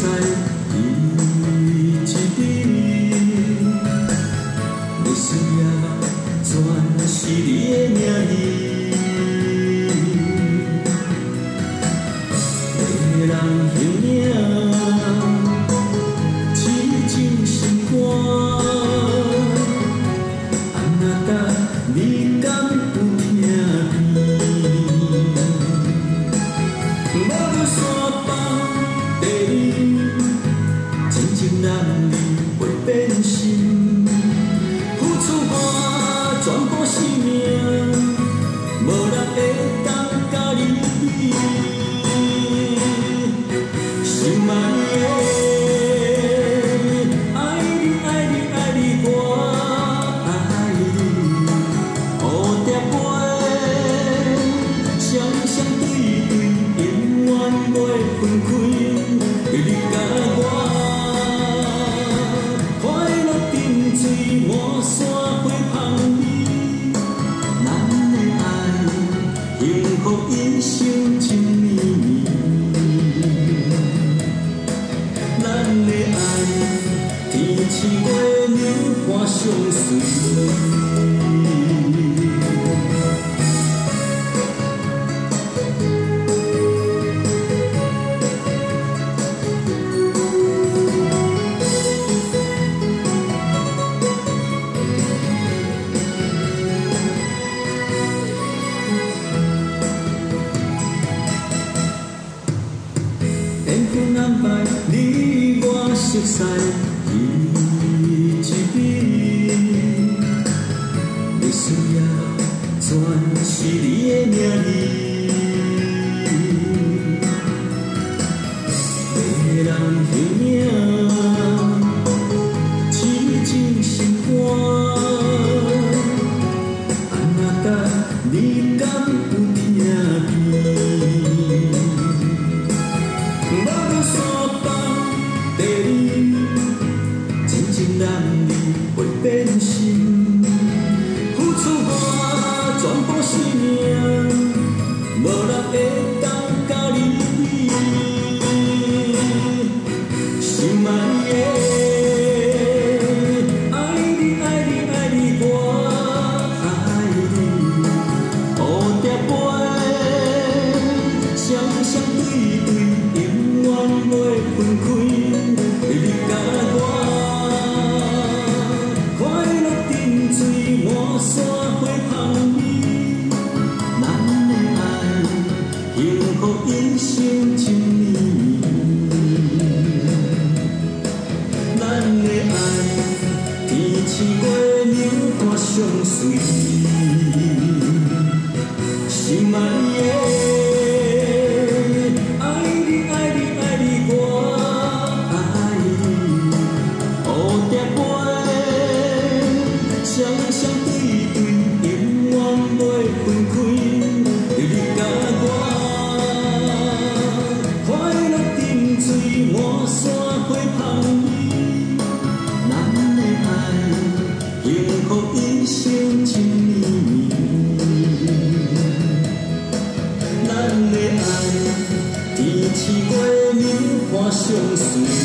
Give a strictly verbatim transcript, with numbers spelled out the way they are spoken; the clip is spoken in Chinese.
伊一日，你需要全是你的名字。 人形影，痴情心肝，安那甲你敢有听见？无论山崩地裂，真情男女会变心，付出我全部生命，无人会当甲你比。 心爱的，爱你爱你爱你，我爱你，蝴蝶飞，双双对对，永远袂分开。你甲我，快乐沉醉满山花香味，咱的爱，幸福一生情绵绵。 咱的爱，天赐月娘伴相随。缘分安排你我熟悉伊一日，你需要全是你的名字。人形影，痴情心肝，安那甲你敢有听见？ 无论山崩地裂，真情男女会变心，付出我全部生命，无人会当甲你比。心爱的，爱你爱你爱你，我爱你，蝴蝶飞，双双对对。 永远袂分开，你甲我，快乐沉醉满山花香味，咱的爱，幸福一生情绵绵。咱的爱，天赐月娘伴相随，心爱的。 双双对对，永远袂分开。你甲我，快乐沉醉满山花香味，咱的爱，幸福一生情绵绵。咱的爱，天赐月娘伴相随。